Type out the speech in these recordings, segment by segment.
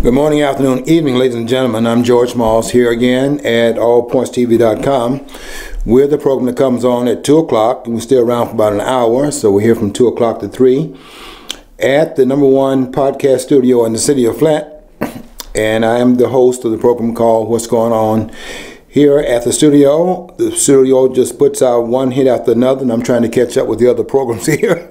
Good morning, afternoon, evening, ladies and gentlemen. I'm George Moss here again at allpointstv.com. We're the program that comes on at 2 o'clock, and we stay around for about an hour, so we're here from 2 o'clock to 3 at the #1 podcast studio in the city of Flint. And I am the host of the program called What's Going On here at the studio. The studio just puts out one hit after another, and I'm trying to catch up with the other programs here.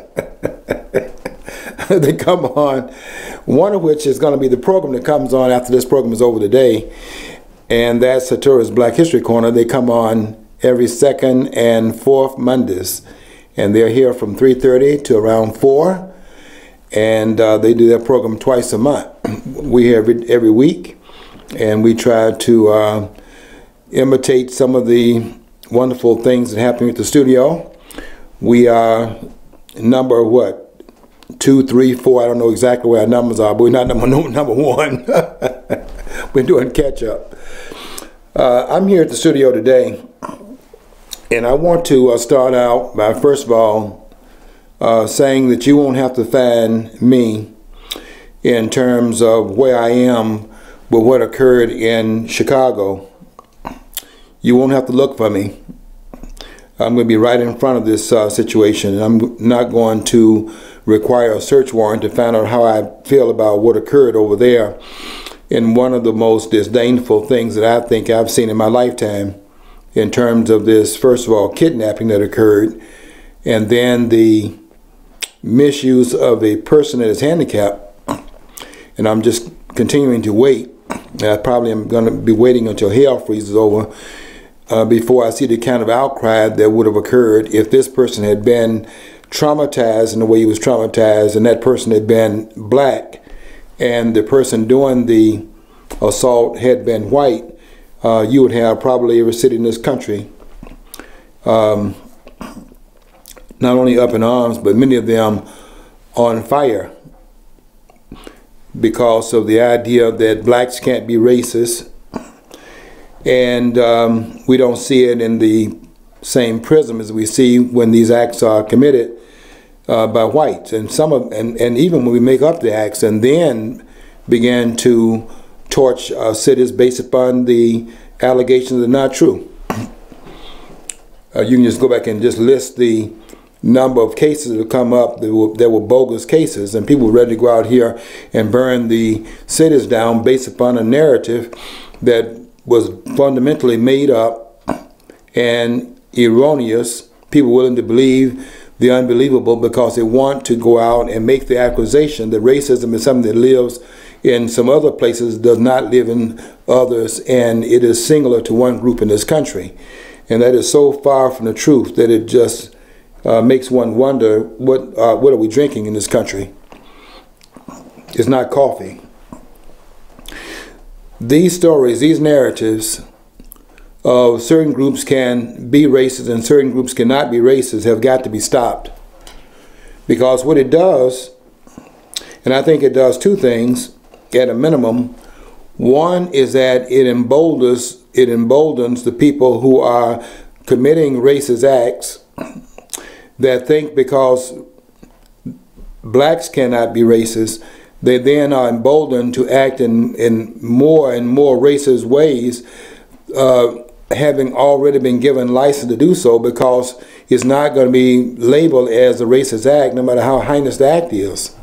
They come on, one of which is going to be the program that comes on after this program is over today, and that's Satura's Black History Corner. They come on every second and fourth Mondays, and they're here from 3:30 to around 4, and they do their program twice a month. We have it every week, and we try to imitate some of the wonderful things that happen at the studio. We are number what? 2, 3, 4. I don't know exactly where our numbers are, but we're not number one. We're doing catch up. I'm here at the studio today, and I want to start out by first of all saying that you won't have to find me in terms of where I am with what occurred in Chicago. You won't have to look for me. I'm going to be right in front of this situation, and I'm not going to require a search warrant to find out how I feel about what occurred over there in one of the most disdainful things that I think I've seen in my lifetime in terms of this, first of all, kidnapping that occurred, and then the misuse of a person that is handicapped. And I'm just continuing to wait. I probably am going to be waiting until hell freezes over before I see the kind of outcry that would have occurred if this person had been traumatized in the way he was traumatized, and that person had been black, and the person doing the assault had been white. You would have probably every city in this country not only up in arms, but many of them on fire because of the idea that blacks can't be racist. And we don't see it in the same prism as we see when these acts are committed by whites, and and even when we make up the acts and then begin to torch cities based upon the allegations that are not true. You can just go back and just list the number of cases that have come up that were bogus cases, and people were ready to go out here and burn the cities down based upon a narrative that was fundamentally made up and erroneous. People willing to believe the unbelievable because they want to go out and make the accusation that racism is something that lives in some other places, does not live in others, and it is singular to one group in this country. And that is so far from the truth that it just makes one wonder, what are we drinking in this country? It's not coffee. These stories, these narratives of certain groups can be racist and certain groups cannot be racist have got to be stopped. Because what it does, and I think it does two things at a minimum. One is that it emboldens the people who are committing racist acts that think because blacks cannot be racist, they then are emboldened to act in more and more racist ways, having already been given license to do so, because it's not going to be labeled as a racist act no matter how heinous the act is.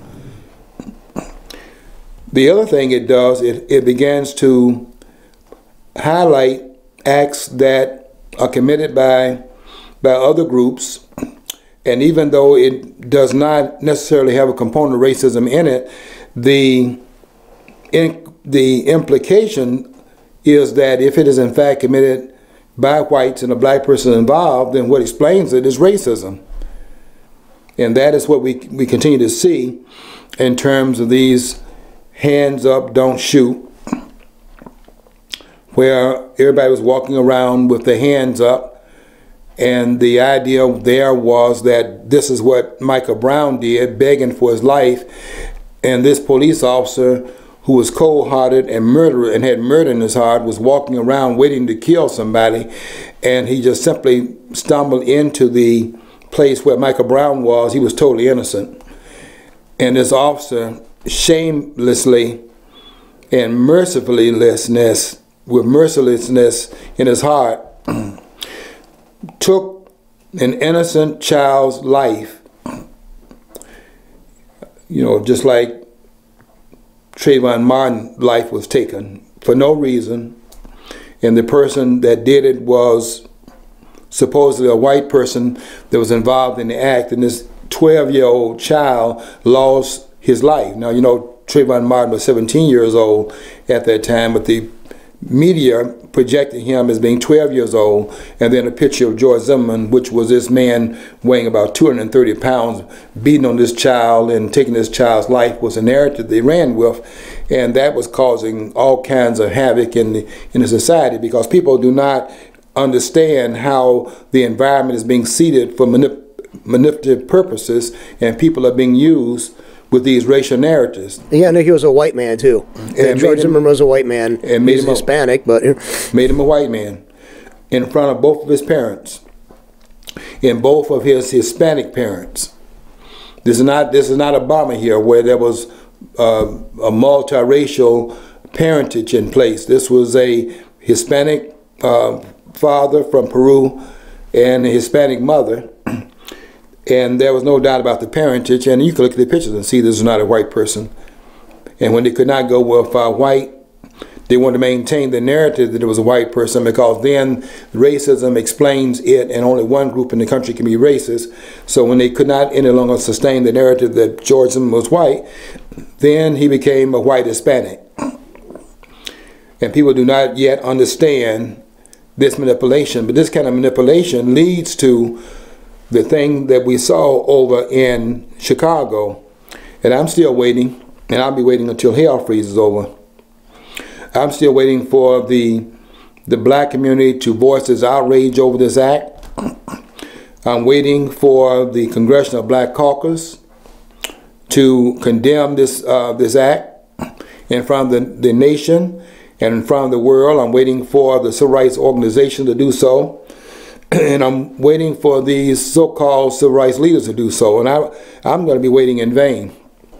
The other thing it does, it begins to highlight acts that are committed by other groups, and even though it does not necessarily have a component of racism in it, the implication is that if it is in fact committed by whites and a black person involved, then what explains it is racism. And that is what we continue to see in terms of these hands up, don't shoot, where everybody was walking around with their hands up, and the idea there was that this is what Michael Brown did, begging for his life, and this police officer who was cold-hearted and murderer and had murder in his heart was walking around waiting to kill somebody, and he just simply stumbled into the place where Michael Brown was. He was totally innocent, and this officer shamelessly and mercilessness, with mercilessness in his heart, took an innocent child's life, you know, just like Trayvon Martin's life was taken for no reason, and the person that did it was supposedly a white person that was involved in the act, and this 12-year-old child lost his life. Now, you know, Trayvon Martin was 17 years old at that time, but the media projected him as being 12 years old, and then a picture of George Zimmerman, which was this man weighing about 230 pounds, beating on this child and taking this child's life, was a narrative they ran with, and that was causing all kinds of havoc in the society, because people do not understand how the environment is being seeded for manipulative purposes, and people are being used with these racial narratives. Yeah, I know he was a white man too. And George Zimmerman was a white man. And made him Hispanic, but made him a white man in front of both of his parents, and both of his Hispanic parents. This is not Obama here, where there was a multiracial parentage in place. This was a Hispanic father from Peru and a Hispanic mother. And there was no doubt about the parentage, and you could look at the pictures and see this is not a white person. And when they could not go with white, they wanted to maintain the narrative that it was a white person, because then racism explains it, and only one group in the country can be racist. So when they could not any longer sustain the narrative that George Zimmerman was white, then he became a white Hispanic. And people do not yet understand this manipulation, but this kind of manipulation leads to the thing that we saw over in Chicago. And I'm still waiting, and I'll be waiting until hell freezes over. I'm still waiting for the black community to voice its outrage over this act. I'm waiting for the Congressional Black Caucus to condemn this act in front of the nation and in front of the world. I'm waiting for the civil rights organization to do so. And I'm waiting for these so-called civil rights leaders to do so, and I'm going to be waiting in vain.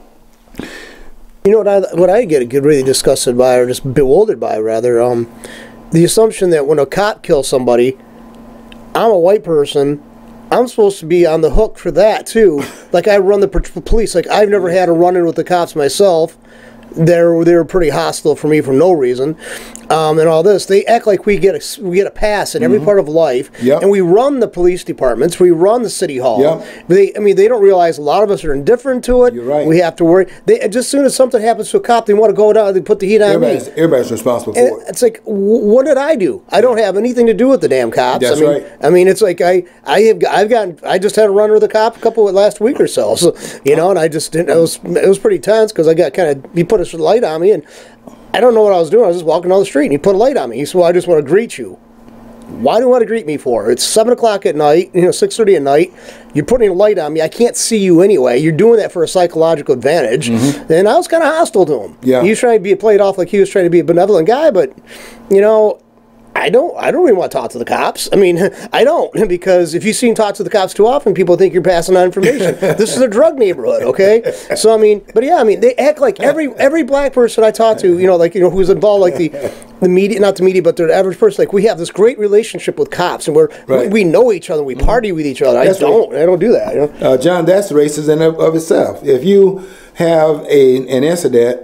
You know what I get really disgusted by, or just bewildered by, rather, the assumption that when a cop kills somebody, I'm a white person, I'm supposed to be on the hook for that too. Like, I run the police. Like, I've never had a run-in with the cops myself. They were pretty hostile for me for no reason, and all this. They act like we get a pass in every part of life, and we run the police departments, we run the city hall. They don't realize a lot of us are indifferent to it. You're right. We have to worry. Just as soon as something happens to a cop, they want to go down. They put the heat on me. Everybody's responsible for it. It's like, what did I do? I don't have anything to do with the damn cops. That's right. I mean, it's like I just had a run with a cop last week or so. So you know, and I just didn't. It was pretty tense, because I got he put a light on me, and I don't know what I was doing. I was just walking down the street, and he put a light on me. He said, "Well, I just want to greet you." Why do you want to greet me for? It's 7 o'clock at night, 6:30 at night. You're putting a light on me. I can't see you anyway. You're doing that for a psychological advantage. And I was kind of hostile to him. Yeah. He was trying to be played off like he was trying to be a benevolent guy, but, you know, I don't really want to talk to the cops. I mean, I don't, because if you see him talk to the cops too often, people think you're passing on information. This is a drug neighborhood, okay? So I mean, but yeah, I mean, they act like every black person I talk to, who's involved, like the media, not the media, but the average person, like, we have this great relationship with cops, and we know each other, we party with each other. I don't do that. You know? John, that's racism of itself. If you have an incident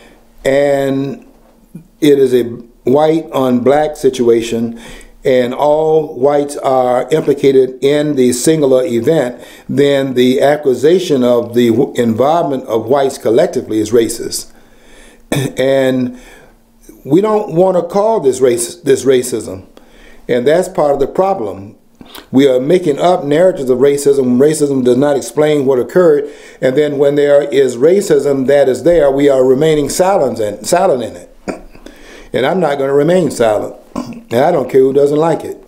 and it is a white on black situation, and all whites are implicated in the singular event, then the accusation of the involvement of whites collectively is racist. And we don't want to call this racism, and that's part of the problem. We are making up narratives of racism. Racism does not explain what occurred, and then when there is racism that is there, we are remaining silent in it. And I'm not going to remain silent, and I don't care who doesn't like it.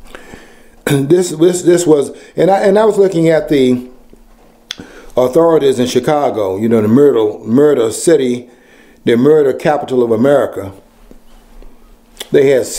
This was, and I was looking at the authorities in Chicago, the murder city, the murder capital of America. They had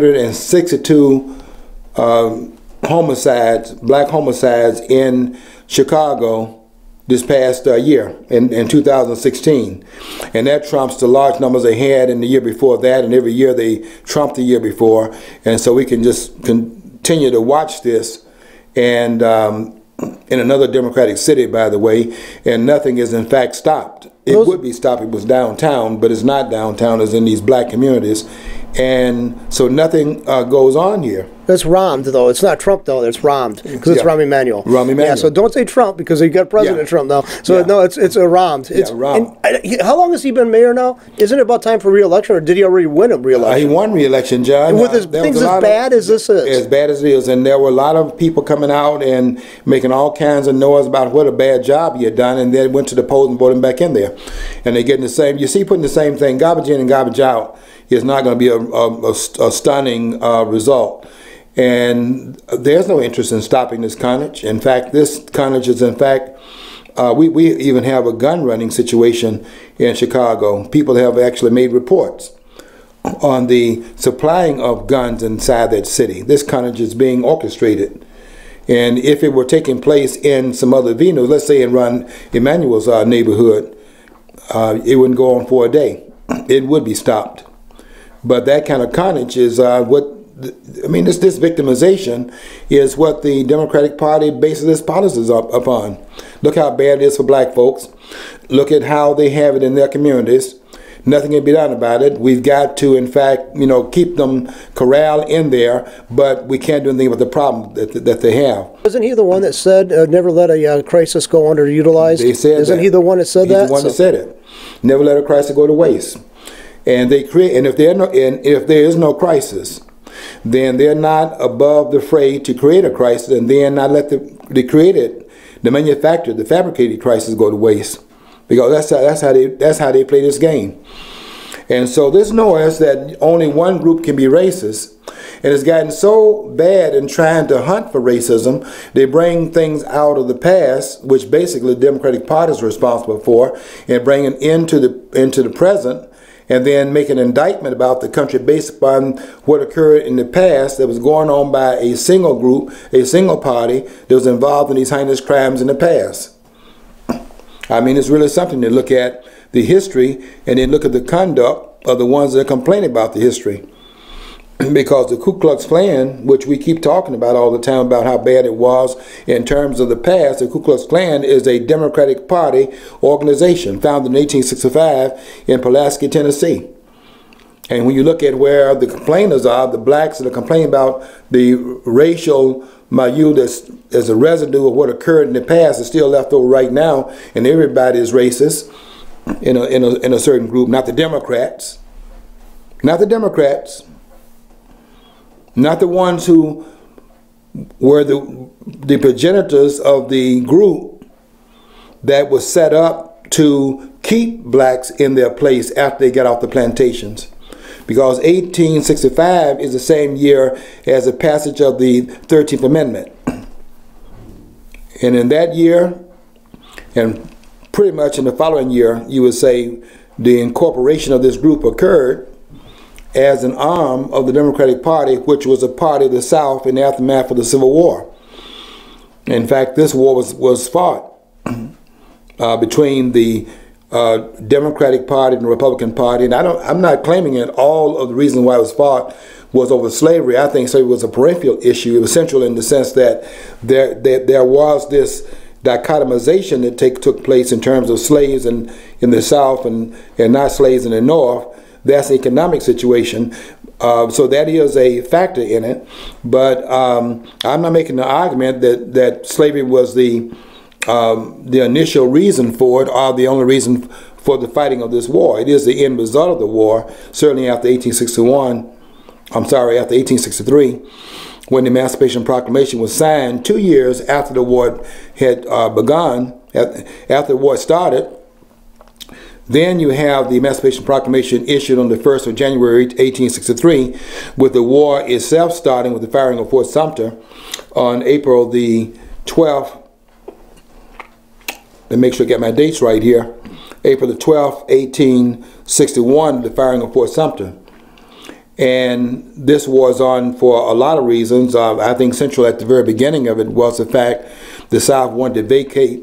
762 homicides, black homicides in Chicago this past year in 2016, and that trumps the large numbers they had in the year before that, and every year they trumped the year before. And so we can just continue to watch this, and in another Democratic city, by the way, and nothing is in fact stopped. It would be stopped if it was downtown, but it's not downtown, it's in these black communities. And so nothing goes on here. That's Rahm, though. It's not Trump, though. It's Rahm, because it's Rahm Emanuel. Rahm Emanuel. Yeah, so don't say Trump, because you got President Trump now. So no, it's a Rahm. It's, Rahm. How long has he been mayor now? Isn't it about time for re-election, or did he already win a re-election? He won re-election, John. And with his things as bad as this is. As bad as it is. And there were a lot of people coming out and making all kinds of noise about what a bad job he had done, and then went to the polls and voted him back in there. And they're getting the same, you see, putting the same thing, garbage in and garbage out, is not going to be a stunning result. And there's no interest in stopping this carnage. In fact, this carnage is, in fact, we even have a gun running situation in Chicago. People have actually made reports on the supplying of guns inside that city. This carnage is being orchestrated. And if it were taking place in some other venues, let's say in Rahm Emanuel's neighborhood, it wouldn't go on for a day. It would be stopped. But that kind of carnage is this victimization is what the Democratic Party bases its policies upon. Look how bad it is for black folks. Look at how they have it in their communities. Nothing can be done about it. We've got to, in fact, keep them corralled in there, but we can't do anything with the problem that they have. Wasn't he the one that said, never let a crisis go underutilized? They said Isn't he the one that said that? He's the one that said it. Never let a crisis go to waste. And they create, and if there is no crisis, then they're not above the fray to create a crisis, and then not let the manufactured, the fabricated crisis go to waste, because that's how they play this game. And so this noise that only one group can be racist, and it's gotten so bad in trying to hunt for racism, they bring things out of the past, which basically the Democratic Party is responsible for, and bring it into the present, and then make an indictment about the country based upon what occurred in the past that was going on by a single group, a single party that was involved in these heinous crimes in the past. I mean, it's really something to look at the history and then look at the conduct of the ones that are complaining about the history. Because the Ku Klux Klan, which we keep talking about all the time about how bad it was in terms of the past, the Ku Klux Klan is a Democratic Party organization founded in 1865 in Pulaski, Tennessee. And when you look at where the complainers are, the blacks that are complaining about the racial milieu as a residue of what occurred in the past is still left over right now, and everybody is racist in a certain group, not the Democrats. Not the Democrats. Not the ones who were the progenitors of the group that was set up to keep blacks in their place after they got off the plantations. Because 1865 is the same year as the passage of the 13th Amendment. And in that year, and pretty much in the following year, you would say the incorporation of this group occurred as an arm of the Democratic Party, which was a party of the South in the aftermath of the Civil War. In fact, this war was fought between the Democratic Party and the Republican Party, and I'm not claiming that all of the reason why it was fought was over slavery. I think slavery was a peripheral issue. It was central in the sense that there was this dichotomization that took place in terms of slaves in the South and not slaves in the North. That's an economic situation, so that is a factor in it. But I'm not making the argument that slavery was the initial reason for it, or the only reason for the fighting of this war. It is the end result of the war, certainly after 1863, when the Emancipation Proclamation was signed 2 years after the war had begun, after the war started. Then you have the Emancipation Proclamation issued on the 1st of January 1863, with the war itself starting with the firing of Fort Sumter on April the 12th. Let me make sure I get my dates right here. April the 12th, 1861, the firing of Fort Sumter. And this was on for a lot of reasons. I think central at the very beginning of it was the fact the South wanted to vacate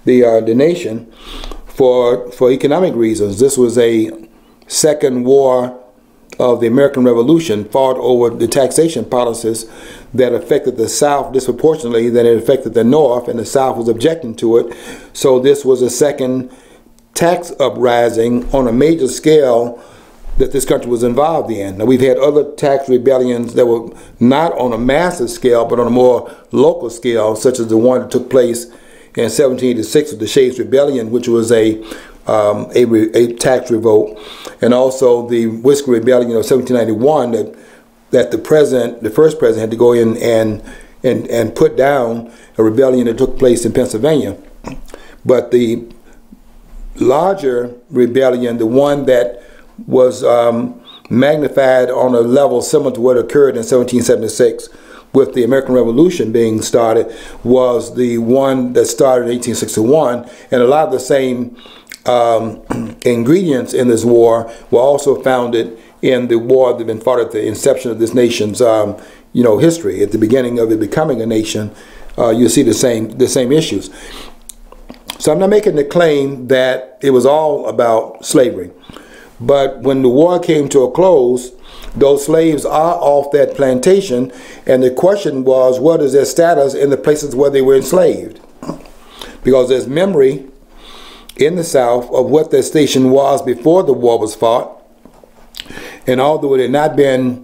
the nation for economic reasons. This was a second war of the American Revolution, fought over the taxation policies that affected the South disproportionately than it affected the North, and the South was objecting to it. So this was a second tax uprising on a major scale that this country was involved in. Now, we've had other tax rebellions that were not on a massive scale, but on a more local scale, such as the one that took place in 1786 with the Shades Rebellion, which was a tax revolt, and also the Whiskey Rebellion of 1791 that the first president had to go in and put down a rebellion that took place in Pennsylvania. But the larger rebellion, the one that was magnified on a level similar to what occurred in 1776 with the American Revolution being started, was the one that started in 1861, and a lot of the same ingredients in this war were also founded in the war that had been fought at the inception of this nation's history. At the beginning of it becoming a nation, you see the same issues. So I'm not making the claim that it was all about slavery, but when the war came to a close, those slaves are off that plantation, and the question was, what is their status in the places where they were enslaved? Because there's memory in the South of what their station was before the war was fought, and although it had not been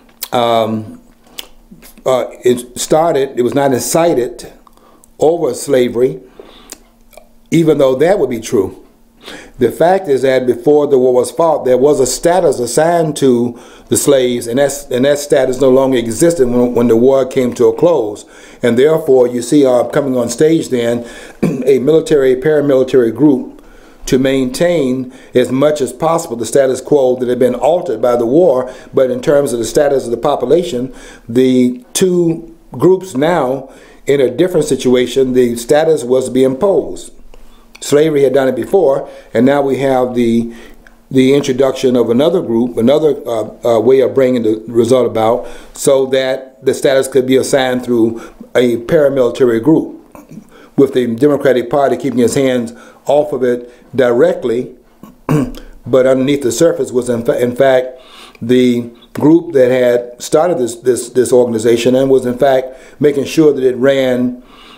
it was not incited over slavery, even though that would be true. The fact is that before the war was fought, there was a status assigned to the slaves, and that status no longer existed when the war came to a close. And therefore, you see coming on stage then a military, paramilitary group to maintain as much as possible the status quo that had been altered by the war. But in terms of the status of the population, the two groups now in a different situation, the status was to be imposed. Slavery had done it before, and now we have the introduction of another group, another way of bringing the result about, so that the status could be assigned through a paramilitary group, with the Democratic Party keeping its hands off of it directly, but underneath the surface was in fact the group that had started this organization, and was in fact making sure that it ran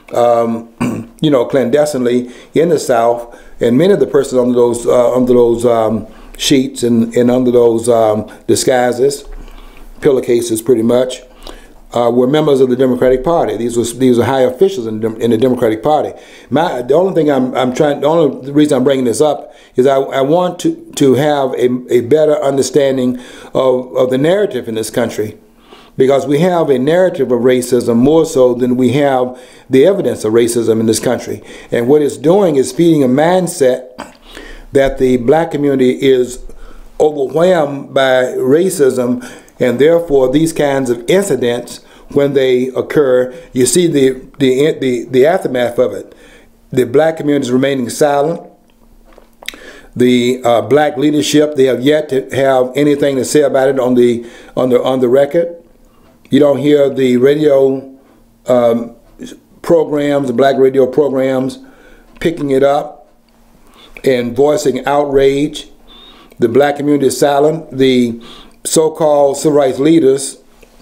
clandestinely in the South, and many of the persons under those sheets and under those disguises, pillowcases pretty much, were members of the Democratic Party. These were high officials in the Democratic Party. The only reason I'm bringing this up is I want to have a better understanding of the narrative in this country. Because we have a narrative of racism more so than we have the evidence of racism in this country. And what it's doing is feeding a mindset that the black community is overwhelmed by racism, and therefore these kinds of incidents, when they occur, you see the aftermath of it. The black community is remaining silent. The black leadership, they have yet to have anything to say about it on the record. You don't hear the radio programs, the black radio programs, picking it up and voicing outrage. The black community is silent. The so-called civil rights leaders,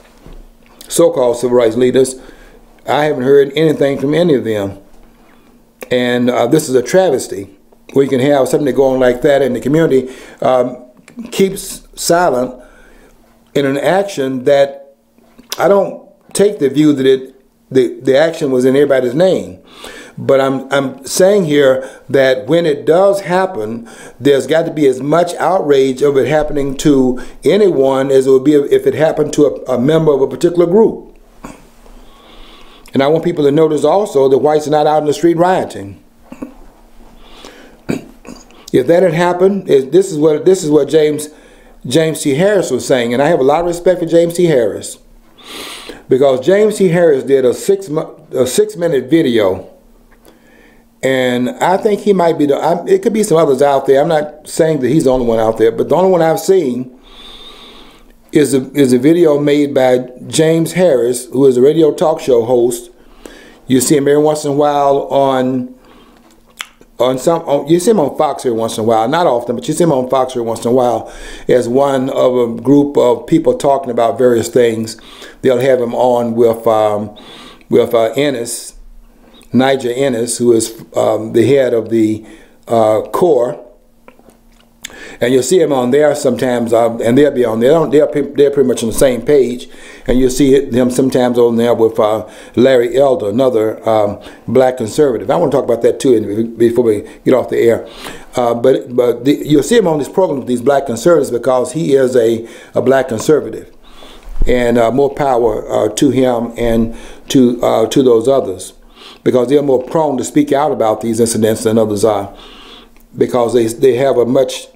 I haven't heard anything from any of them. And this is a travesty, where you can have something go on like that, and the community keeps silent in an action that I don't take the view that the action was in everybody's name. But I'm saying here that when it does happen, there's got to be as much outrage of it happening to anyone as it would be if it happened to a member of a particular group. And I want people to notice also that whites are not out in the street rioting. If that had happened, this is what James T. Harris was saying, and I have a lot of respect for James T. Harris, because James T. Harris did a 6-minute video, and I think he might be it could be some others out there. I'm not saying that he's the only one out there, but the only one I've seen is a video made by James Harris, who is a radio talk show host. You see him every once in a while on you see him on Fox here once in a while, not often, but you see him on Fox here once in a while as one of a group of people talking about various things. They'll have him on with Ennis, Niger Ennis, who is the head of the Corps. And you'll see him on there sometimes, and they'll be on there. They're pretty much on the same page. And you'll see them sometimes on there with Larry Elder, another black conservative. I want to talk about that too before we get off the air. But you'll see him on this program with these black conservatives because he is a black conservative. And more power to him and to those others, because they're more prone to speak out about these incidents than others are, because they have a much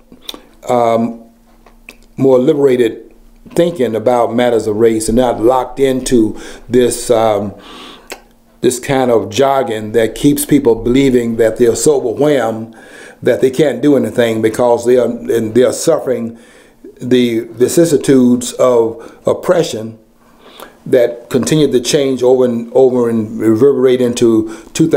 more liberated thinking about matters of race and not locked into this this kind of jargon that keeps people believing that they're so overwhelmed that they can't do anything because they are suffering the vicissitudes of oppression that continued to change over and reverberate into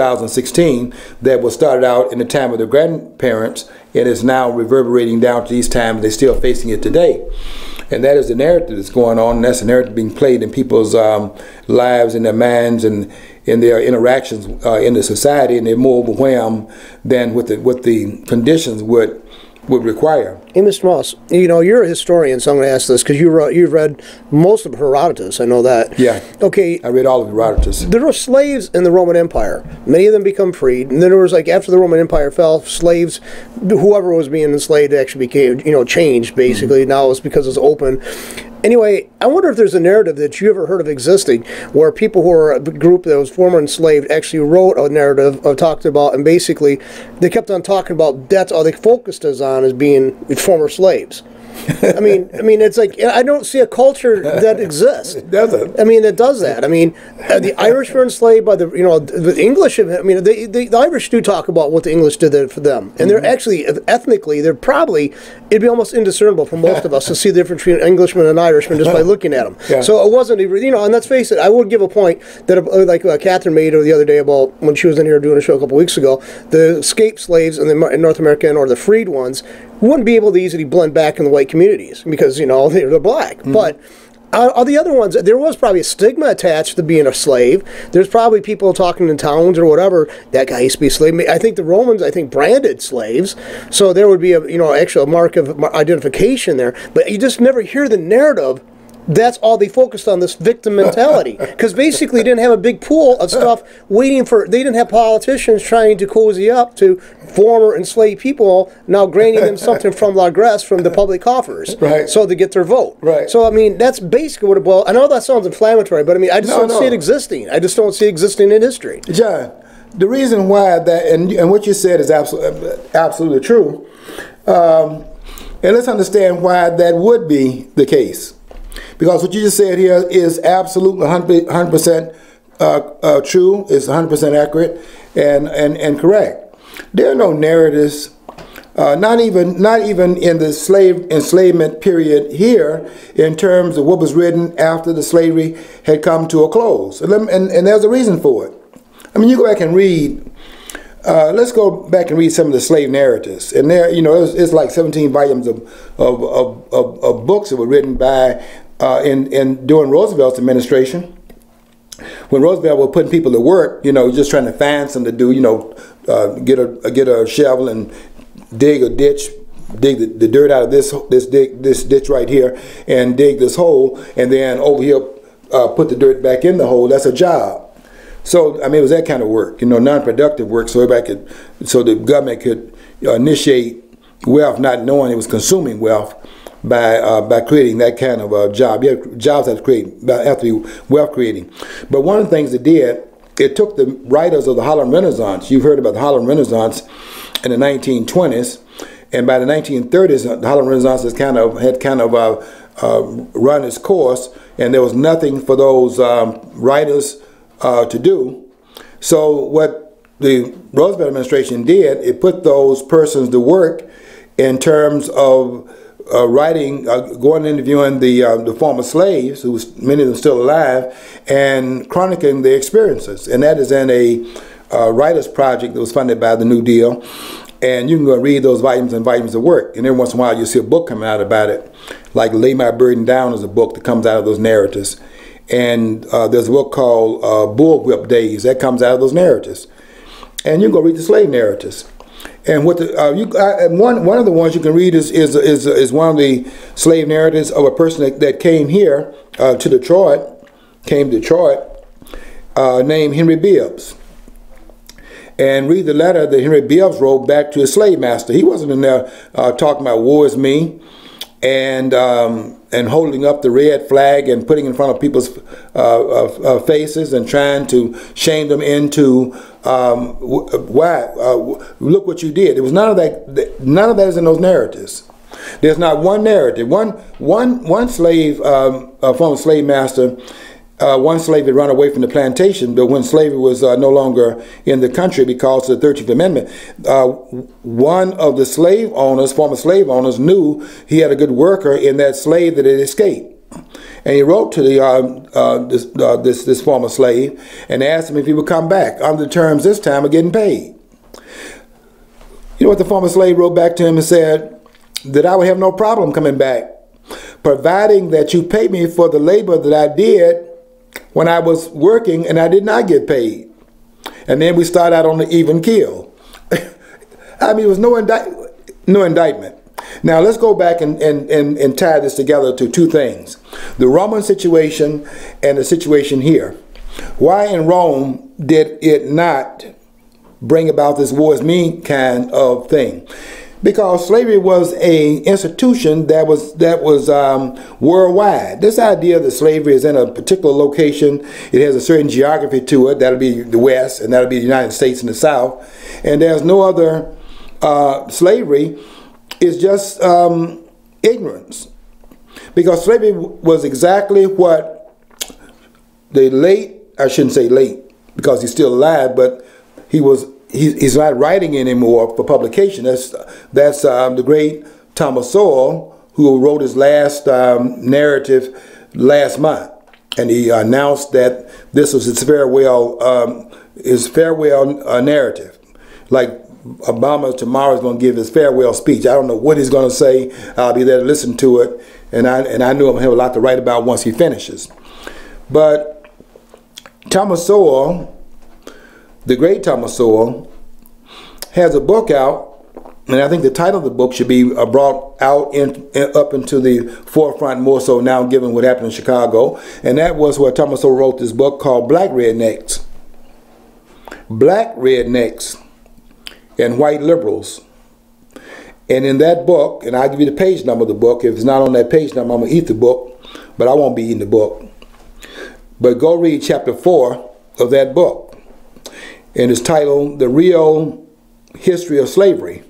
2016, that was started out in the time of their grandparents and is now reverberating down to these times. They're still facing it today. And that is the narrative that's going on, and that's the narrative being played in people's lives, in their minds, and in their interactions in the society, and they're more overwhelmed than what the conditions would require. Hey, Mr. Moss, you know, you're a historian, so I'm going to ask this, because you've read most of Herodotus, I know that. Yeah. Okay. I read all of Herodotus. There were slaves in the Roman Empire. Many of them become freed, and then there was, like, after the Roman Empire fell, slaves, whoever was being enslaved actually became, you know, changed, basically. Mm-hmm. Now it's because it's open. Anyway, I wonder if there's a narrative that you ever heard of existing where people who are a group that was former enslaved actually wrote a narrative or talked about, and basically they kept on talking about that's all they focused us on as being former slaves. I mean, it's like, I don't see a culture that exists. It doesn't. I mean, it does that. I mean, the Irish were enslaved by the English. I mean, the Irish do talk about what the English did for them, and they're actually ethnically, it'd be almost indiscernible for most of us to see the difference between an Englishman and an Irishman just by looking at them. Yeah. So it wasn't, and let's face it, I would give a point that like Catherine made the other day about when she was in here doing a show a couple weeks ago, the escaped slaves in North America or the freed ones wouldn't be able to easily blend back in the white communities because, they're black. Mm-hmm. But all the other ones, there was probably a stigma attached to being a slave. There's probably people talking in towns or whatever, that guy used to be a slave. I think the Romans, branded slaves. So there would be a mark of identification there. But you just never hear the narrative. That's all they focused on, this victim mentality. Because basically they didn't have a big pool of stuff they didn't have politicians trying to cozy up to former enslaved people now granting them something from largesse from the public coffers. Right. So to get their vote. Right. So, that's basically what it boils. I know that sounds inflammatory, but I just don't see it existing. I just don't see it existing in history. John, the reason why that, and what you said is absolutely true. And let's understand why that would be the case. Because what you just said here is absolutely 100% true, it's 100% accurate and correct. There are no narratives, not even in the enslavement period here, in terms of what was written after the slavery had come to a close. And there's a reason for it. You go back and read. Let's go back and read some of the slave narratives, and there, it's like 17 volumes of books that were written by during Roosevelt's administration, when Roosevelt was putting people to work, just trying to find something to do, get a shovel and dig a ditch, dig the dirt out of this ditch right here, and dig this hole, and then over here put the dirt back in the hole. That's a job. So it was that kind of work, non-productive work, so the government could initiate wealth, not knowing it was consuming wealth by creating that kind of a job. Jobs have to be wealth creating. But one of the things it did, it took the writers of the Harlem Renaissance. You've heard about the Harlem Renaissance in the 1920s, and by the 1930s, the Harlem Renaissance had run its course, and there was nothing for those writers to do. So what the Roosevelt administration did, it put those persons to work in terms of writing, going and interviewing the former slaves, many of them still alive, and chronicling their experiences. And that is in writers project that was funded by the New Deal. And you can go read those volumes and volumes of work. And every once in a while you see a book coming out about it. Like Lay My Burden Down is a book that comes out of those narratives. And there's a book called Bullwhip Days that comes out of those narratives. And you can go read the slave narratives. And what one of the ones you can read is one of the slave narratives of a person that came here to Detroit, named Henry Bibbs. And read the letter that Henry Bibbs wrote back to his slave master. He wasn't in there talking about war is me and holding up the red flag and putting it in front of people's faces and trying to shame them into look what you did. It was none of that. None of that is in those narratives. There's not one narrative. One slave, former slave master. One slave had run away from the plantation, but when slavery was no longer in the country because of the 13th Amendment, one of the slave owners, former slave owners, knew he had a good worker in that slave that had escaped. And he wrote to this former slave and asked him if he would come back under the terms this time of getting paid. You know what the former slave wrote back to him and said? That I would have no problem coming back, providing that you pay me for the labor that I did when I was working and I did not get paid. And then we start out on the even kill. I mean, it was no indictment. Now let's go back and tie this together to two things. The Roman situation and the situation here. Why in Rome did it not bring about this war is me kind of thing? Because slavery was an institution that was worldwide. This idea that slavery is in a particular location, it has a certain geography to it, that'll be the West, and that'll be the United States and the South, and there's no other slavery, is just ignorance. Because slavery was exactly what the late, I shouldn't say late, because he's still alive, but he's not writing anymore for publication. That's the great Thomas Sowell, who wrote his last narrative last month, and he announced that this was his farewell narrative. Like Obama tomorrow is going to give his farewell speech. I don't know what he's going to say. I'll be there to listen to it, and I knew I'm going to have a lot to write about once he finishes. But Thomas Sowell, the great Thomas Sowell, has a book out, and I think the title of the book should be brought out up into the forefront more so now, given what happened in Chicago. And that was where Thomas Sowell wrote this book called Black Rednecks. Black Rednecks and White Liberals. And in that book, and I'll give you the page number of the book. If it's not on that page number, I'm going to eat the book, but I won't be eating the book. But go read chapter 4 of that book. And it's titled The Real History of Slavery.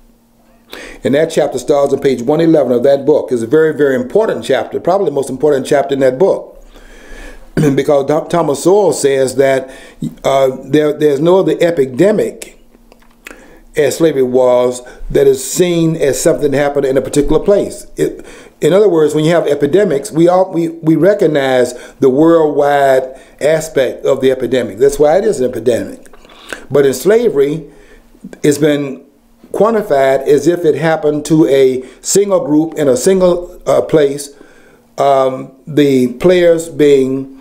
And that chapter starts on page 111 of that book. It's a very, very important chapter, probably the most important chapter in that book. Because Thomas Sowell says that there's no other epidemic as slavery was that is seen as something that happened in a particular place. In other words, when you have epidemics, we recognize the worldwide aspect of the epidemic. That's why it is an epidemic. But in slavery, it's been quantified as if it happened to a single group in a single place, the players being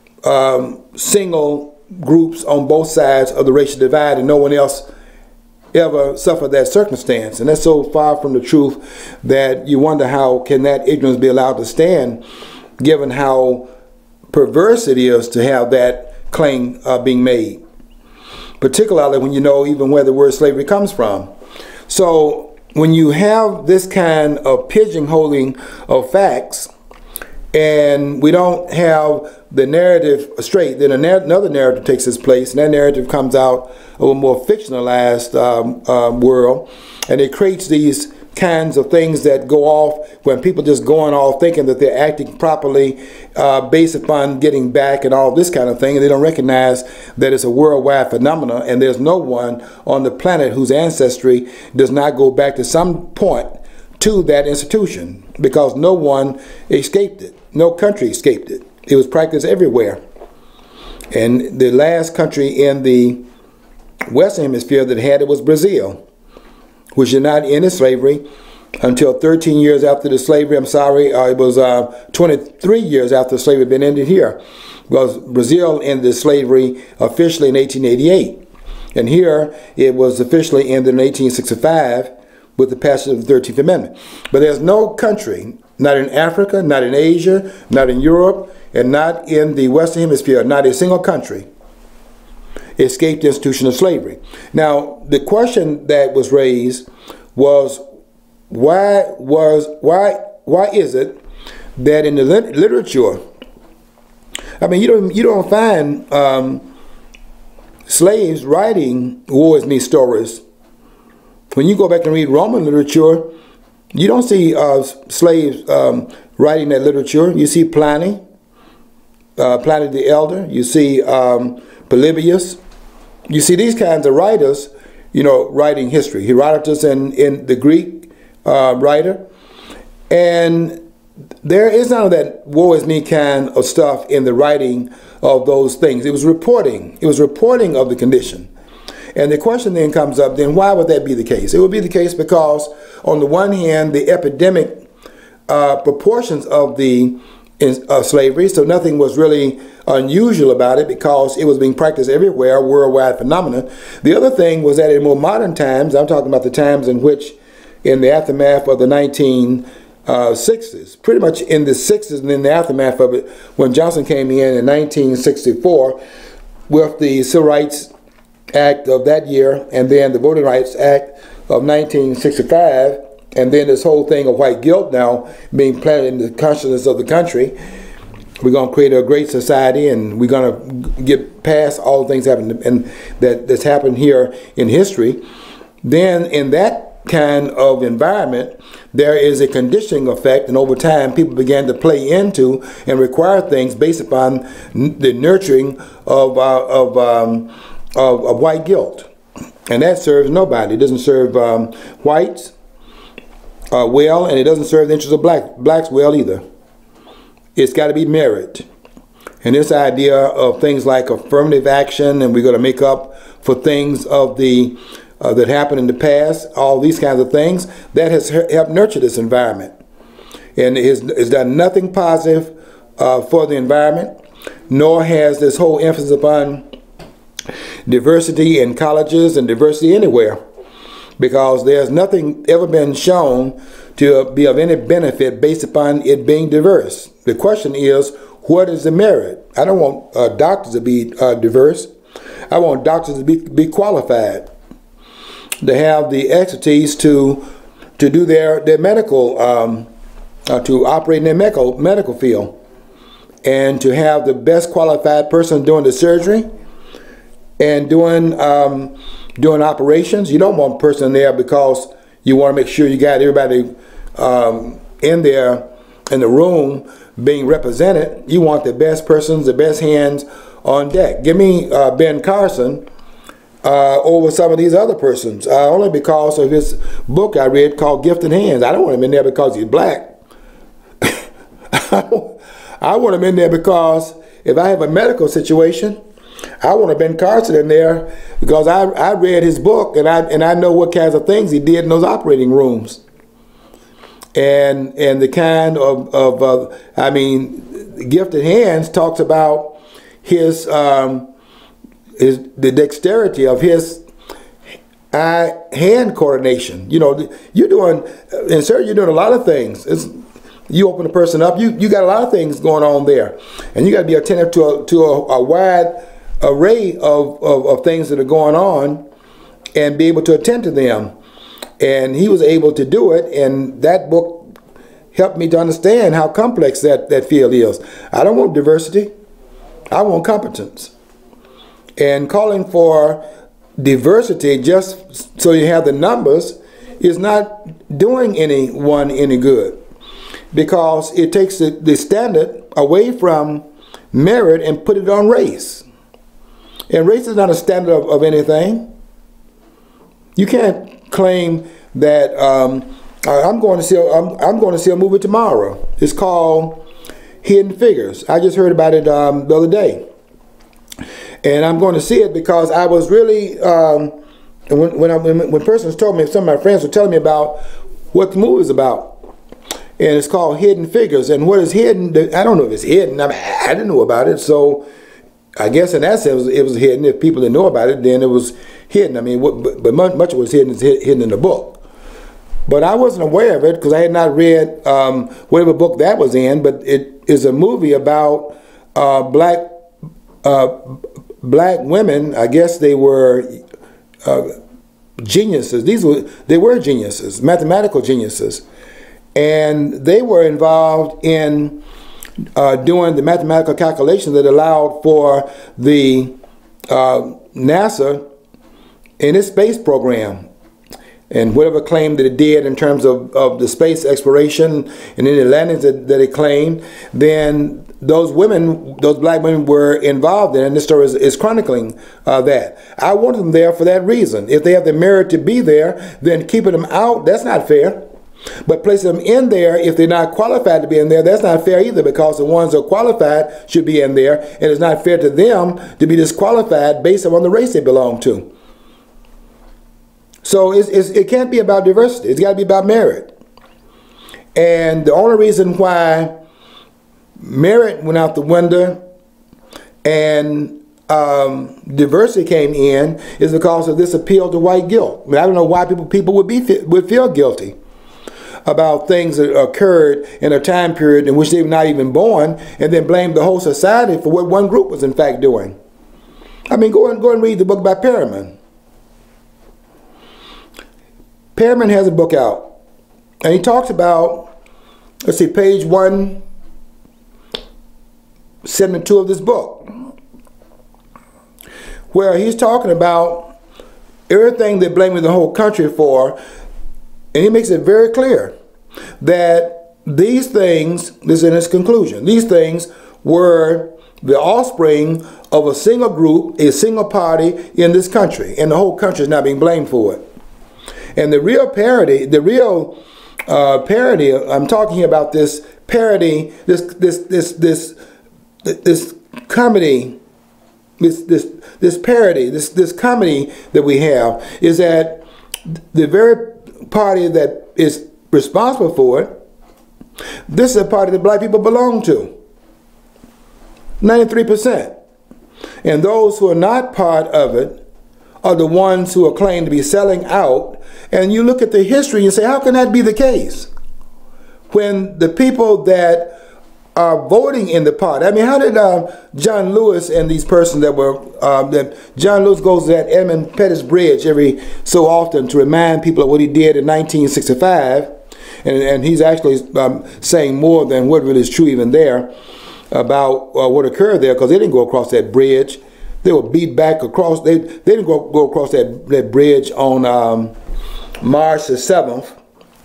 single groups on both sides of the racial divide, and no one else ever suffered that circumstance. And that's so far from the truth that you wonder how can that ignorance be allowed to stand, given how perverse it is to have that claim being made, particularly when you know even where the word slavery comes from. So when you have this kind of pigeonholing of facts, and we don't have the narrative straight, then another narrative takes its place, and that narrative comes out of a more fictionalized world, and it creates these kinds of things that go off when people just going off thinking that they're acting properly based upon getting back and all this kind of thing, and they don't recognize that it's a worldwide phenomenon, and there's no one on the planet whose ancestry does not go back to some point to that institution, because no one escaped it. No country escaped it. It was practiced everywhere. And the last country in the Western Hemisphere that had it was Brazil, which did not end its slavery until 13 years after the slavery. It was 23 years after slavery had been ended here, because Brazil ended slavery officially in 1888. And here it was officially ended in 1865 with the passage of the 13th Amendment. But there's no country, not in Africa, not in Asia, not in Europe, and not in the Western Hemisphere, not a single country escaped the institution of slavery. Now, the question that was raised was, why is it that in the literature, I mean, you don't find slaves writing woe is me stories. When you go back and read Roman literature, you don't see slaves writing that literature. You see Pliny the Elder. You see Polybius. You see these kinds of writers, writing history. Herodotus in the Greek writer. And there is none of that woe is me kind of stuff in the writing of those things. It was reporting. It was reporting of the condition. And the question then comes up, then why would that be the case? It would be the case because, on the one hand, the epidemic proportions of the slavery, so nothing was really unusual about it because it was being practiced everywhere, a worldwide phenomenon. The other thing was that in more modern times, I'm talking about the times in which, in the aftermath of the 1960s, pretty much in the 60s and in the aftermath of it, when Johnson came in 1964 with the Civil Rights Act of that year, and then the Voting Rights Act of 1965, and then this whole thing of white guilt now being planted in the consciousness of the country. We're going to create a great society, and we're going to get past all the things that's happened here in history. Then in that kind of environment, there is a conditioning effect, and over time people began to play into and require things based upon the nurturing of white guilt. And that serves nobody. It doesn't serve whites well, and it doesn't serve the interests of blacks well either. It's got to be merit. And this idea of things like affirmative action, and we're going to make up for things of the that happened in the past, all these kinds of things, that has helped nurture this environment. And it's done nothing positive for the environment, nor has this whole emphasis upon diversity in colleges and diversity anywhere, because there's nothing ever been shown to be of any benefit based upon it being diverse. The question is, what is the merit? I don't want doctors to be diverse. I want doctors to be qualified, to have the expertise to do their medical, to operate in their medical field, and to have the best qualified person doing the surgery and doing operations. You don't want a person there because you want to make sure you got everybody in there in the room being represented. You want the best persons, the best hands on deck. Give me Ben Carson over some of these other persons, only because of his book I read called Gifted Hands. I don't want him in there because he's black. I want him in there because if I have a medical situation, I want Ben Carson in there because I read his book, and I know what kinds of things he did in those operating rooms, and the kind of I mean, Gifted Hands talks about his the dexterity of his hand coordination. You're doing, and sir, you're doing a lot of things. You open a person up, you got a lot of things going on there, and you got to be attentive to a wide array of things that are going on and be able to attend to them. And he was able to do it, and that book helped me to understand how complex that field is. I don't want diversity, I want competence. And calling for diversity just so you have the numbers is not doing anyone any good, because it takes the standard away from merit and put it on race. And race is not a standard of anything. You can't claim that I'm going to see a movie tomorrow. It's called Hidden Figures. I just heard about it the other day. And I'm going to see it because I was really, when persons told me, some of my friends were telling me about what the movie is about. And it's called Hidden Figures. And what is hidden, I don't know if it's hidden. I mean, I didn't know about it. So I guess in that sense it was hidden. If people didn't know about it, then it was hidden. I mean, but much of what was hidden is hidden in the book. But I wasn't aware of it because I had not read whatever book that was in. But it is a movie about black women. I guess they were geniuses. They were geniuses, mathematical geniuses. And they were involved in doing the mathematical calculations that allowed for the NASA in its space program and whatever claim that it did in terms of the space exploration and any landings that it claimed, then those black women were involved in it, and this story is chronicling that. I wanted them there for that reason. If they have the merit to be there, then keeping them out, that's not fair. But placing them in there, if they're not qualified to be in there, that's not fair either, because the ones that are qualified should be in there, and it's not fair to them to be disqualified based on the race they belong to. So it can't be about diversity. It's got to be about merit. And the only reason why merit went out the window and diversity came in is because of this appeal to white guilt. I mean, I don't know why people would feel guilty about things that occurred in a time period in which they were not even born, and then blame the whole society for what one group was in fact doing. I mean, go and read the book by Perriman. Perriman has a book out, and he talks about, let's see, page 172 of this book, where he's talking about everything they're blaming the whole country for. And he makes it very clear that these things, this is in his conclusion, these things were the offspring of a single group, a single party in this country, and the whole country is not being blamed for it. And the real parody, I'm talking about this parody, this comedy, this parody, this comedy that we have is that the very party that is responsible for it, this is a party that black people belong to. 93%. And those who are not part of it are the ones who are claimed to be selling out. And you look at the history and say, how can that be the case? When the people that are voting in the party, I mean, how did John Lewis and these persons that were, John Lewis goes to that Edmund Pettus Bridge every so often to remind people of what he did in 1965, and he's actually saying more than what really is true even there about what occurred there, because they didn't go across that bridge. They were beat back across, they didn't go across that bridge on March the 7th,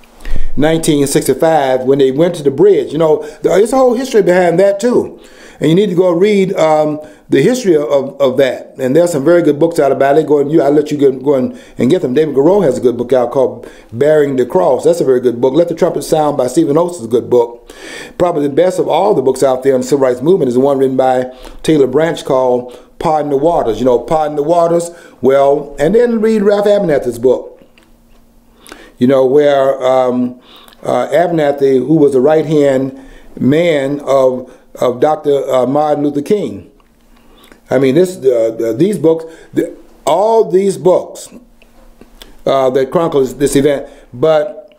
1965, when they went to the bridge. You know, there's a whole history behind that too. And you need to go read the history of that. And there's some very good books out about it. I'll let you go and get them. David Garreau has a good book out called Bearing the Cross. That's a very good book. Let the Trumpet Sound by Stephen Oates is a good book. Probably the best of all the books out there on the civil rights movement is the one written by Taylor Branch called Pardon the Waters. You know, Pardon the Waters. Well, and then read Ralph Abernathy's book. You know, where Abernathy, who was the right-hand man of Dr. Martin Luther King. I mean, these books, all these books that chronicle this event, but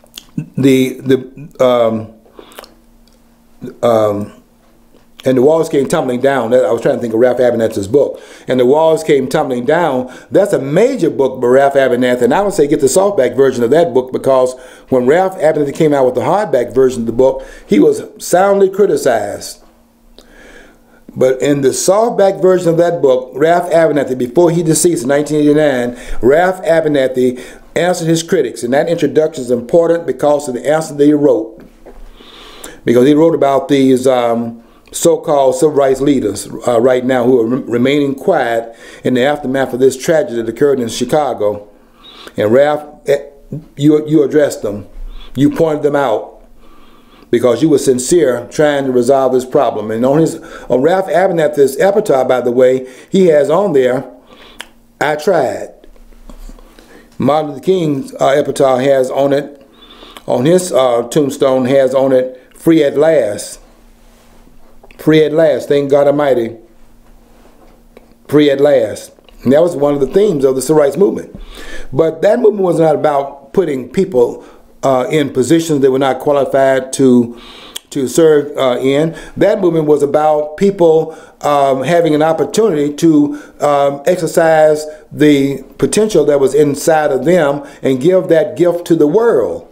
and the walls came tumbling down. I was trying to think of Ralph Abernathy's book. And the walls came tumbling down. That's a major book by Ralph Abernathy. And I would say get the softback version of that book, because when Ralph Abernathy came out with the hardback version of the book, he was soundly criticized. But in the softback version of that book, Ralph Abernathy, before he deceased in 1989, Ralph Abernathy answered his critics. And that introduction is important because of the answer that he wrote. Because he wrote about these so-called civil rights leaders right now who are remaining quiet in the aftermath of this tragedy that occurred in Chicago. And Ralph, you addressed them. You pointed them out. because you were sincere trying to resolve this problem. And on Ralph Abernathy's epitaph, by the way, he has on there, "I tried." Martin Luther King's epitaph has on it, on his tombstone, has on it, "Free at last." Free at last. Thank God Almighty. Free at last. And that was one of the themes of the civil rights movement. But that movement was not about putting people in positions they were not qualified to serve in. That movement was about people having an opportunity to exercise the potential that was inside of them and give that gift to the world.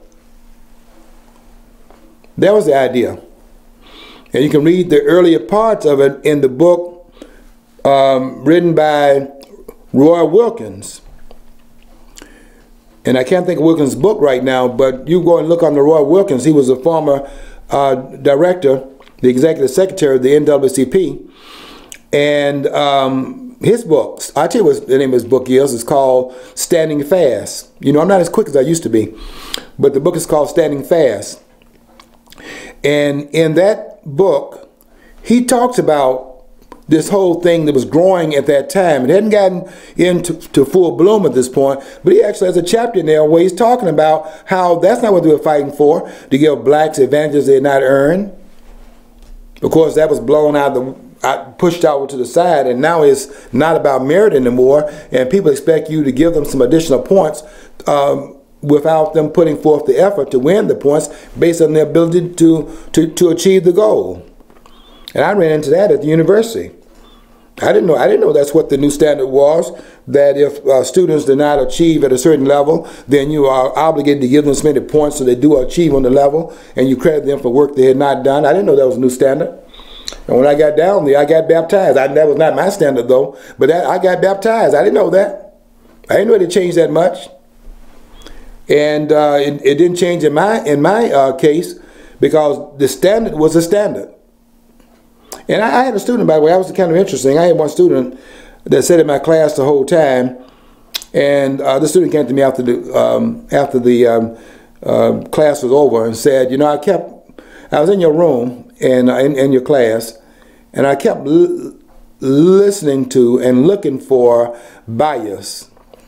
That was the idea. And you can read the earlier parts of it in the book written by Roy Wilkins. And I can't think of Wilkins' book right now, but you go and look on the Roy Wilkins. He was a former director, the executive secretary of the NAACP. And his books, I'll tell you what the name of his book is. It's called Standing Fast. You know, I'm not as quick as I used to be, but the book is called Standing Fast. And in that book, he talks about this whole thing that was growing at that time. It hadn't gotten into full bloom at this point, but he actually has a chapter in there where he's talking about how that's not what they were fighting for, to give blacks advantages they had not earned. Of course, that was blown out, pushed out to the side, and now it's not about merit anymore, and people expect you to give them some additional points without them putting forth the effort to win the points based on their ability to achieve the goal. And I ran into that at the university. I didn't know that's what the new standard was, that if students do not achieve at a certain level, then you are obligated to give them so many points so they do achieve on the level, and you credit them for work they had not done. I didn't know that was a new standard. And when I got down there, I got baptized. That was not my standard, though, but I got baptized. I didn't know that. I didn't know it had changed that much. And it didn't change in my case, because the standard was a standard. And I had a student, by the way, that was kind of interesting. I had one student that sat in my class the whole time, and the student came to me after the class was over and said, you know, I was in your room and in your class, and I kept listening to and looking for bias,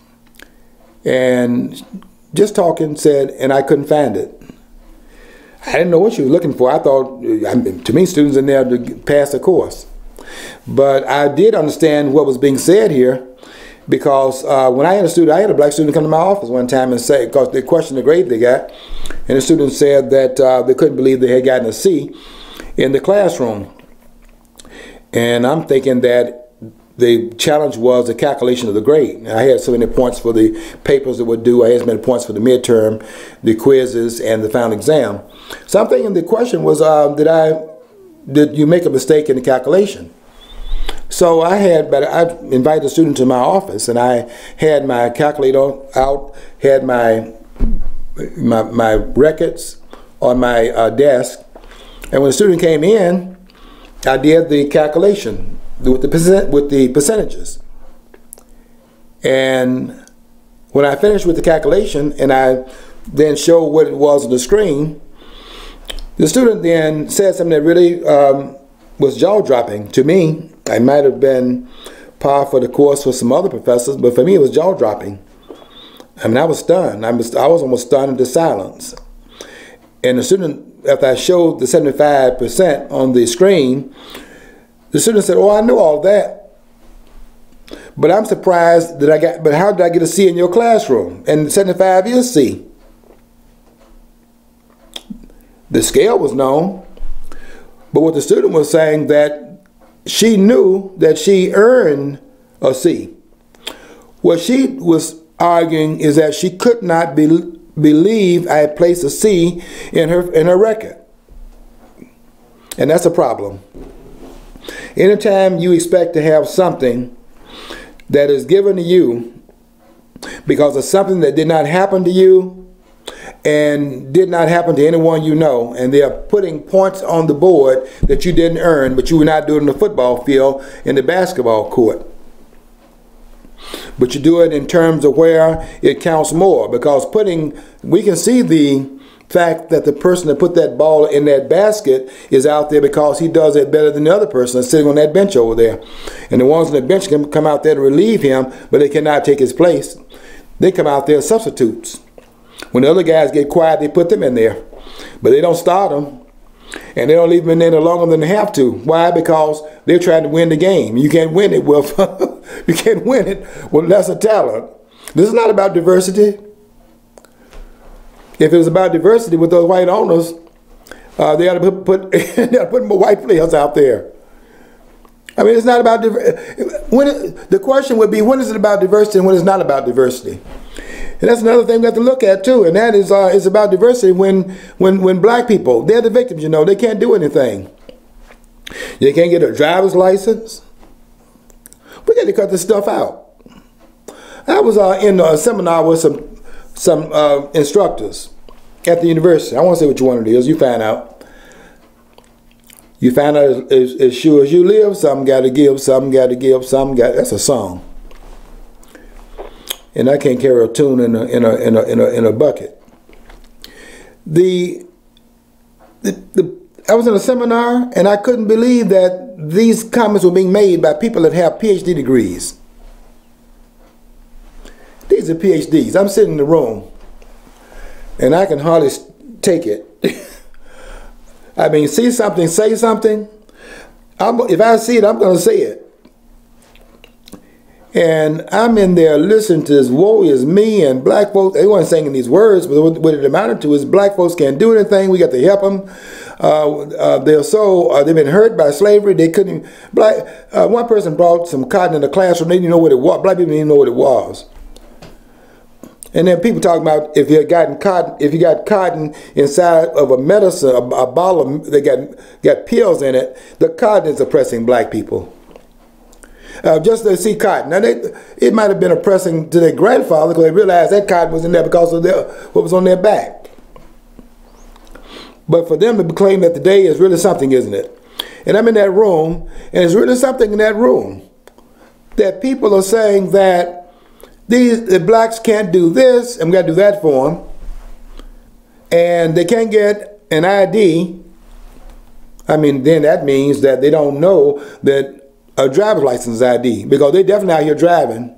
and just talking, said, and I couldn't find it. I didn't know what you were looking for. I thought, to me, students in there to pass the course. But I did understand what was being said here, because when I had a black student come to my office one time and say, because they questioned the grade they got, and the student said that they couldn't believe they had gotten a C in the classroom. And I'm thinking that the challenge was the calculation of the grade. I had so many points for the papers that were due. I had so many points for the midterm, the quizzes, and the final exam. So I'm thinking the question was, did you make a mistake in the calculation? So I invited the student to my office, and I had my calculator out, had my records on my desk, and when the student came in, I did the calculation with the percentages. And when I finished with the calculation and I then showed what it was on the screen, the student then said something that really was jaw-dropping to me. I might have been par for the course for some other professors, but for me it was jaw-dropping. I mean, I was stunned. I was almost stunned into silence. And the student, after I showed the 75% on the screen, the student said, "Oh, I know all that, but I'm surprised that but how did I get a C in your classroom? And 75 is C." The scale was known, but what the student was saying, that she knew that she earned a C. What she was arguing is that she could not believe I had placed a C in her record. And that's a problem. Anytime you expect to have something that is given to you because of something that did not happen to you and did not happen to anyone you know, and they are putting points on the board that you didn't earn, but you were not doing in the football field, in the basketball court. But you do it in terms of where it counts more, because we can see the fact that the person that put that ball in that basket is out there because he does it better than the other person that's sitting on that bench over there. And the ones on the bench can come out there to relieve him, but they cannot take his place. They come out there as substitutes. When the other guys get quiet, they put them in there. But they don't start them. And they don't leave them in there no longer than they have to. Why? Because they're trying to win the game. You can't win it with you can't win it with lesser talent. This is not about diversity. If it was about diversity with those white owners, they ought to put more white players out there. I mean, it's not about the question would be, when is it about diversity and when it's not about diversity? And that's another thing we have to look at too, and that is about diversity when black people, they're the victims, you know, they can't do anything. They can't get a driver's license. We got to cut this stuff out. I was in a seminar with some instructors at the university. I won't say which one it is. You find out. You find out as sure as you live, some got to give, some got to give, some got. That's a song. And I can't carry a tune in a bucket. I was in a seminar and I couldn't believe that these comments were being made by people that have PhD degrees. These are PhDs. I'm sitting in the room and I can hardly take it. I mean, see something, say something. If I see it, I'm going to say it. And I'm in there listening to this, woe is me, and black folks, they weren't saying these words, but what it amounted to is black folks can't do anything, we got to help them. They've been hurt by slavery, they couldn't, one person brought some cotton in the classroom, they didn't know what it was, black people didn't even know what it was. And then people talking about if you got cotton inside of a medicine, a bottle of, they got pills in it, the cotton is oppressing black people. Just to see cotton. Now, it might have been oppressing to their grandfather because they realized that cotton was in there because of what was on their back. But for them to claim that today is really something, isn't it? And I'm in that room, and there's really something in that room that people are saying that the blacks can't do this, and we got to do that for them, and they can't get an ID. I mean, then that means that they don't know that a driver's license ID, because they definitely out here driving,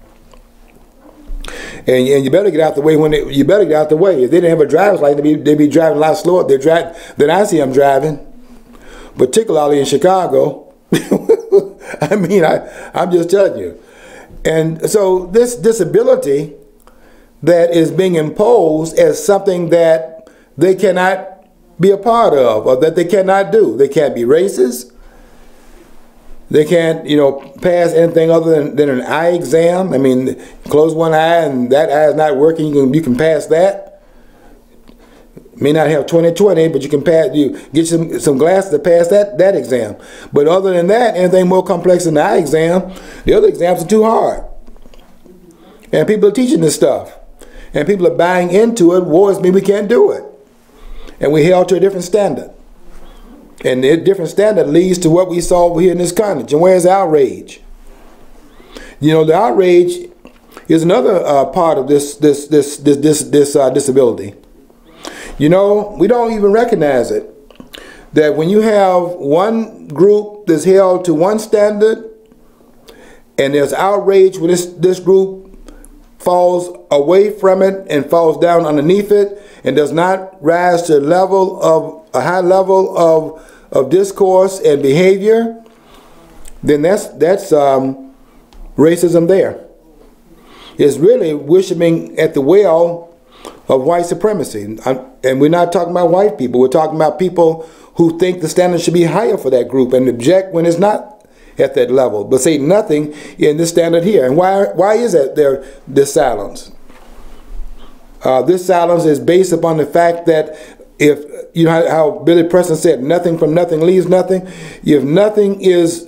and you better get out the way you better get out the way. If they didn't have a driver's license, they'd be driving a lot slower than I see them driving, particularly in Chicago. I mean, I'm just telling you. And so this disability that is being imposed as something that they cannot be a part of, or that they cannot do. They can't be racist. They can't, pass anything other than an eye exam. I mean, close one eye and that eye is not working. You can pass that. May not have 20/20, but you can pass. You get some glasses to pass that exam. But other than that, anything more complex than the eye exam, the other exams are too hard. And people are teaching this stuff, and people are buying into it. Woe is me, we can't do it, and we're held to a different standard. And the different standard leads to what we saw over here in this continent. And where's the outrage? The outrage is another part of this disability. We don't even recognize it. That when you have one group that's held to one standard, and there's outrage when this group falls away from it and falls down underneath it, and does not rise to a high level of discourse and behavior, then that's racism there. It's really worshiping at the well of white supremacy. And we're not talking about white people. We're talking about people who think the standard should be higher for that group and object when it's not at that level, but say nothing in this standard here. And why is that this silence? This silence is based upon the fact that if how Billy Preston said, nothing from nothing leaves nothing. If nothing is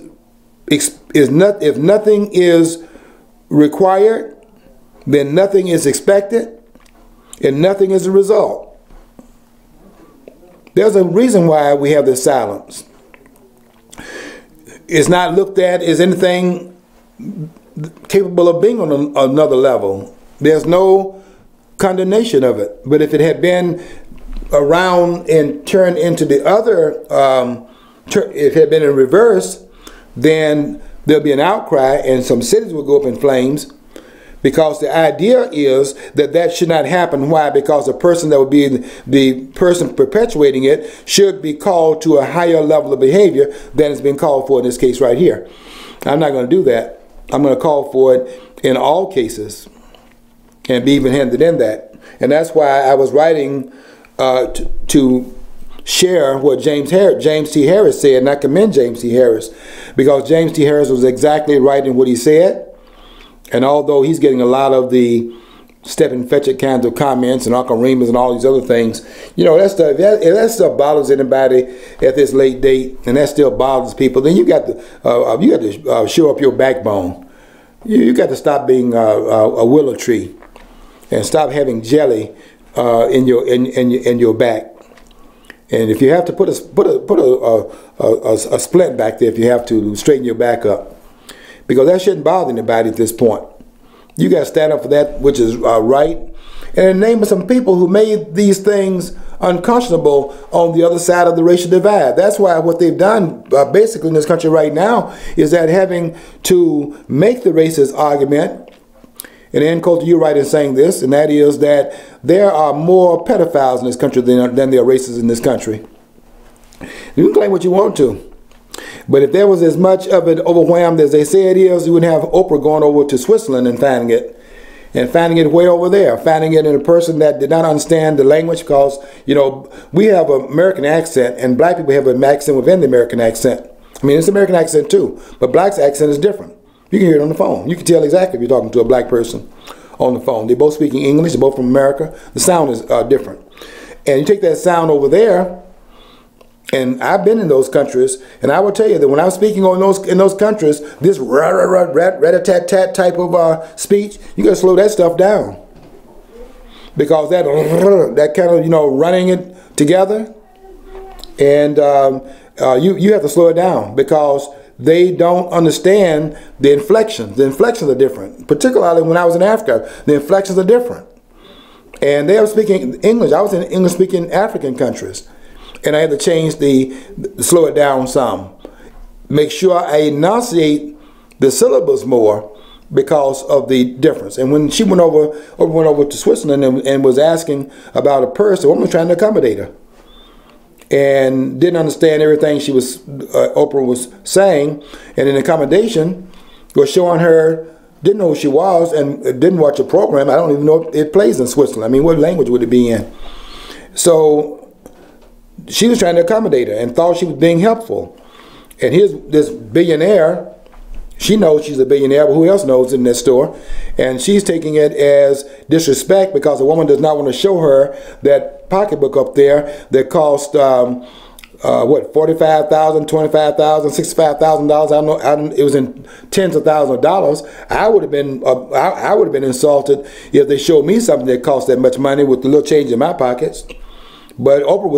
required, then nothing is expected, and nothing is a result. There's a reason why we have this silence. It's not looked at as anything capable of being on another level. There's no condemnation of it. But if it had been around and turned into the other, if it had been in reverse, then there'll be an outcry and some cities will go up in flames, because the idea is that that should not happen. Why? Because the person that would be the person perpetuating it should be called to a higher level of behavior than has been called for in this case right here. I'm not going to do that. I'm going to call for it in all cases and be even-handed in that. And that's why I was writing to share what James T. Harris said, and I commend James T. Harris, because James T. Harris was exactly right in what he said. And although he's getting a lot of the step and fetch it kinds of comments and Uncle Remus and all these other things, you know, that stuff, if that stuff bothers anybody at this late date, and that still bothers people, then you got to show up your backbone. You got to stop being a willow tree and stop having jelly in your back. And if you have to put a splint back there, if you have to straighten your back up, because that shouldn't bother anybody at this point. You got to stand up for that which is right. And in the name of some people who made these things unconscionable on the other side of the racial divide. That's why what they've done basically in this country right now is that having to make the racist argument, and then Coulter, you're right in saying this, and that is that there are more pedophiles in this country than there are racists in this country. You can claim what you want to. But if there was as much of it overwhelmed as they say it is, you would have Oprah going over to Switzerland and finding it way over there, finding it in a person that did not understand the language, because, you know, we have an American accent and black people have an accent within the American accent. I mean, it's an American accent too, but black's accent is different. You can hear it on the phone. You can tell exactly if you're talking to a black person on the phone. They're both speaking English, they're both from America. The sound is different. And you take that sound over there, and I've been in those countries, and I will tell you that when I was speaking in those countries, this rat-a-tat-tat type of speech, you got to slow that stuff down, because that kind of, you know, running it together, and you have to slow it down, because they don't understand the inflections. The inflections are different, particularly when I was in Africa. The inflections are different, and they were speaking English. I was in English-speaking African countries. And I had to change slow it down some. Make sure I enunciate the syllables more because of the difference. And when she went over to Switzerland and was asking about a purse, the woman was trying to accommodate her. And didn't understand everything Oprah was saying. And in accommodation was showing her, didn't know who she was and didn't watch a program. I don't even know if it plays in Switzerland. I mean, what language would it be in? So she was trying to accommodate her and thought she was being helpful. And here's this billionaire. She knows she's a billionaire, but who else knows in that store? And she's taking it as disrespect because the woman does not want to show her that pocketbook up there that cost what, $45,000, $25,000, $65,000. I don't know. It was in tens of thousands of dollars. I would have been insulted if they showed me something that cost that much money with the little change in my pockets. But Oprah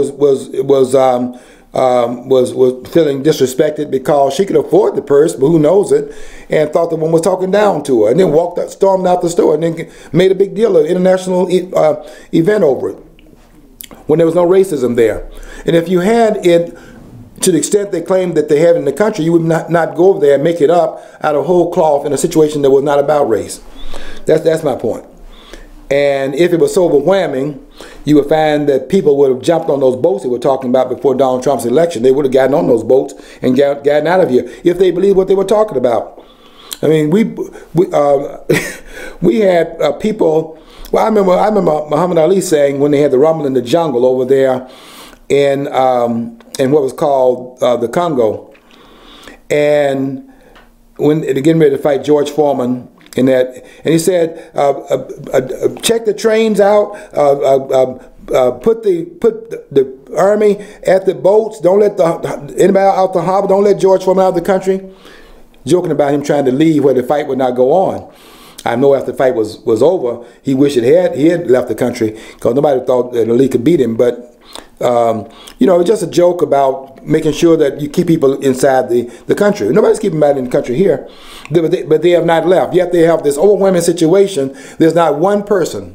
was feeling disrespected because she could afford the purse, but who knows it, and thought the woman was talking down to her, and then stormed out the store, and then made a big deal of an international event over it when there was no racism there. And if you had it to the extent they claimed that they have in the country, you would not go over there and make it up out of whole cloth in a situation that was not about race. That's my point. And if it was so overwhelming, you would find that people would have jumped on those boats they were talking about before Donald Trump's election. They would have gotten on those boats and gotten out of here if they believed what they were talking about. I mean, we had people. Well, I remember Muhammad Ali saying when they had the rumble in the jungle over there in what was called the Congo, and when they're getting ready to fight George Foreman. And he said, check the trains out, put the army at the boats, don't let anybody out the harbor, don't let George Foreman out of the country, joking about him trying to leave where the fight would not go on. I know after the fight was over, he wished he had left the country because nobody thought that Ali could beat him. But you know, it's just a joke about making sure that you keep people inside the country. Nobody's keeping them out in the country here, but they have not left. Yet they have this overwhelming situation. There's not one person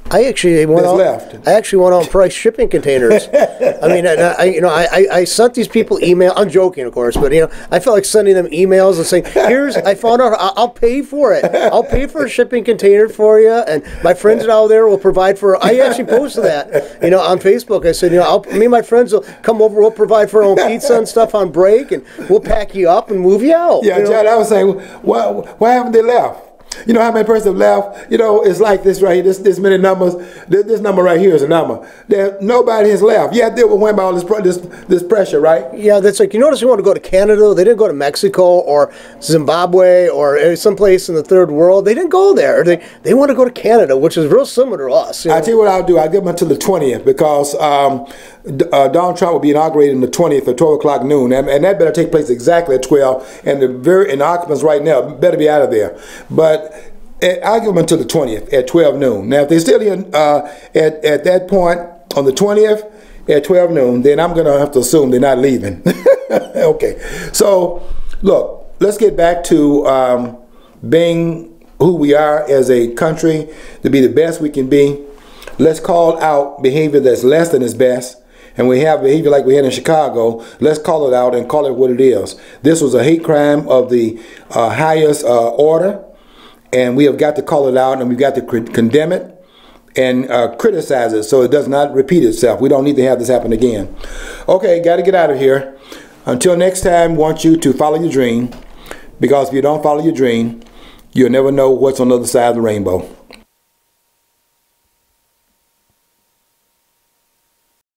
I actually went that's out. left. I actually went out and priced shipping containers. I mean, I sent these people email. I'm joking, of course, but I felt like sending them emails and saying, I found out. I'll pay for it. I'll pay for a shipping container for you, and my friends out there will provide for. I actually posted that, on Facebook. I said, me and my friends will come over. We'll provide for our own pizza and stuff on break, and we'll pack you up and move you out. Yeah, John, I was saying, why haven't they left? You know how many persons have left? It's like this right here. This many numbers. This number right here is a number. Nobody has left. Yeah, they were went by all this pressure, right? Yeah, that's like, you notice you want to go to Canada. They didn't go to Mexico or Zimbabwe or someplace in the third world. They didn't go there. They want to go to Canada, which is real similar to us. I'll tell you what I'll do. I'll give them until the 20th because Donald Trump will be inaugurated on the 20th at 12 o'clock noon, and that better take place exactly at 12. And the occupants right now better be out of there. But I'll give them until the 20th at 12 noon. Now, if they're still here at that point on the 20th at 12 noon, then I'm going to have to assume they're not leaving. Okay. So, look, let's get back to being who we are as a country, to be the best we can be. Let's call out behavior that's less than its best. And we have behavior like we had in Chicago. Let's call it out and call it what it is. This was a hate crime of the highest order. And we have got to call it out, and we've got to condemn it and criticize it so it does not repeat itself. We don't need to have this happen again. Okay, got to get out of here. Until next time, want you to follow your dream, because if you don't follow your dream, you'll never know what's on the other side of the rainbow.